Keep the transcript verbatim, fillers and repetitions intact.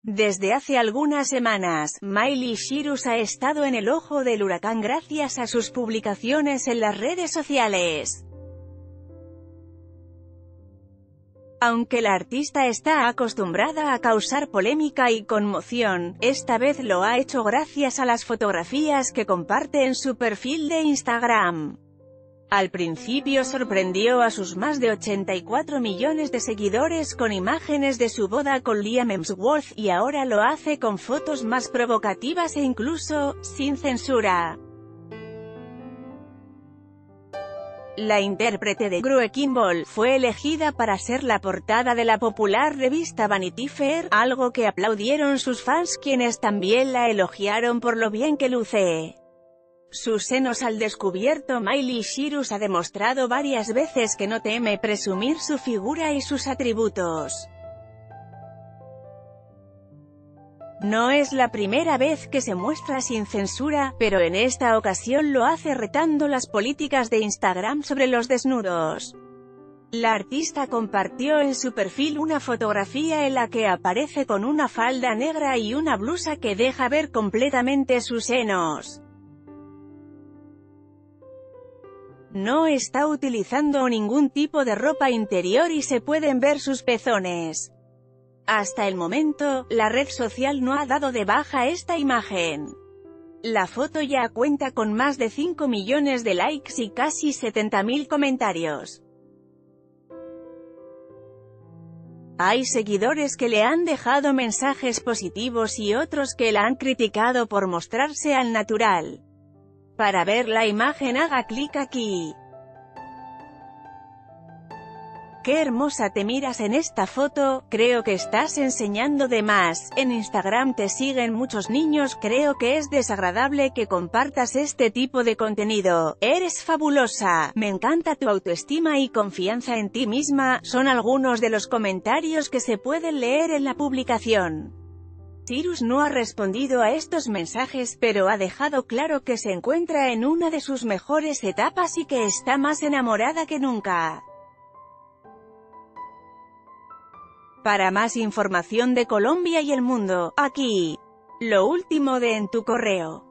Desde hace algunas semanas, Miley Cyrus ha estado en el ojo del huracán gracias a sus publicaciones en las redes sociales. Aunque la artista está acostumbrada a causar polémica y conmoción, esta vez lo ha hecho gracias a las fotografías que comparte en su perfil de Instagram. Al principio sorprendió a sus más de ochenta y cuatro millones de seguidores con imágenes de su boda con Liam Hemsworth y ahora lo hace con fotos más provocativas e incluso, sin censura. La intérprete de Grue Kimball fue elegida para ser la portada de la popular revista Vanity Fair, algo que aplaudieron sus fans quienes también la elogiaron por lo bien que luce. Sus senos al descubierto. Miley Cyrus ha demostrado varias veces que no teme presumir su figura y sus atributos. No es la primera vez que se muestra sin censura, pero en esta ocasión lo hace retando las políticas de Instagram sobre los desnudos. La artista compartió en su perfil una fotografía en la que aparece con una falda negra y una blusa que deja ver completamente sus senos. No está utilizando ningún tipo de ropa interior y se pueden ver sus pezones. Hasta el momento, la red social no ha dado de baja esta imagen. La foto ya cuenta con más de cinco millones de likes y casi setenta mil comentarios. Hay seguidores que le han dejado mensajes positivos y otros que la han criticado por mostrarse al natural. Para ver la imagen haga clic aquí. ¡Qué hermosa te miras en esta foto! Creo que estás enseñando de más. En Instagram te siguen muchos niños, creo que es desagradable que compartas este tipo de contenido. Eres fabulosa. Me encanta tu autoestima y confianza en ti misma, son algunos de los comentarios que se pueden leer en la publicación. Cyrus no ha respondido a estos mensajes, pero ha dejado claro que se encuentra en una de sus mejores etapas y que está más enamorada que nunca. Para más información de Colombia y el mundo, aquí. Lo último de En Tu Correo.